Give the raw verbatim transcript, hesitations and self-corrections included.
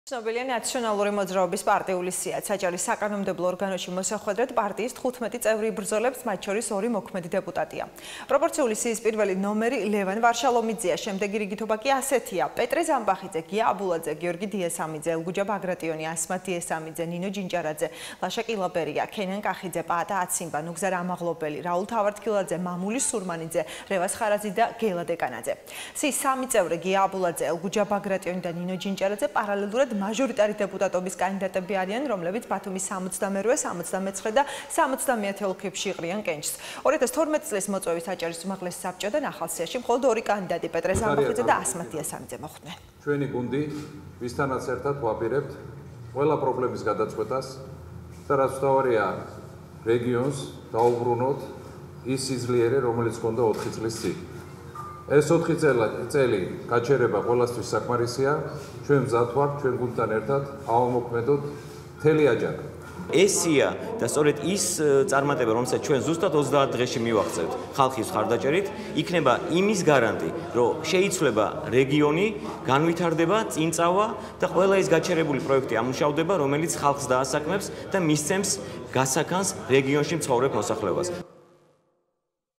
ცნობილია ნაციონალური მოძრაობის პარტიული სია საჯარის საკანონმდებლო ორგანოში მოსახვედრად პარტიის თხუთმეტი წევრი იბრძოლებს, მათ შორის ორი მოქმედი დეპუტატია. პროპორციული სიის პირველი ნომერი ლევან ვარშალომიძეა, შემდეგი რიგითობა კი ასეთია: პეტრე ზამბახიძე, გია აბულაძე, გიორგი დიესამიძე, ელგუჯა ბაგრატიონი, ასმათ დიესამიძე, ნინო ჯინჯარაძე, ლაშა კილაბერია, კენან კახიძე, პაატა აციმბა, ნუგზა რამაღლობელი, რაულ თავართქილაძე, მამული სურმანიძე, რევას ხარაძე და გელა დეკანაძე. სიის სამი წევრი გია აბულაძე, ელგუჯა ბაგრატიონი და ნინო ჯინჯარაძე პარალელურად მაჟორიტარი დეპუტატობის კანდიდატები არიან, რომლებიც ბათუმის სამოცდამერვე, სამოცდამეცხრე და სამოცდამეათე ოლქებში იყრიან კენჭს. ორი ათას თორმეტი წლის მოწვევის საჯარის უმაღლესი საბჭოდან ახალ სიაში მხოლოდ ორი კანდიდატი პეტრე ზამბახიძე და ასმათ დიესამიძე მოხვდნენ. ჩვენი გუნდი, ვისთანაც ერთად ვაპირებთ ყველა პრობლემის გადაწყვეტას და რაც თავარია რეგიონს დაუბრუნოთ ის სიძლიერე, რომელიც ჰქონდა ოთხი წლის წინ. ეს ოთხი წელი გაჩერება ყველასთვის საკმარისია. ჩვენ მზად ვართ, ჩვენ გუნდთან ერთად ავამოქმედოთ მთელი აჯაკი. ეს სია და სწორედ ის წარმატება, რომელსაც ჩვენ ზუსტად ოცდაათ დღეში მივაღწევთ ხალხის მხარდაჭერით, იქნება იმის გარანტი, რომ შეიცვლება რეგიონი, განვითარდება, წინწავა და ყველა ის გაჩერებული პროექტი ამუშავდება, რომელიც ხალხს დაასაქმებს და მისცემს გასაქანს რეგიონში მცხოვრებ მოსახლეობას.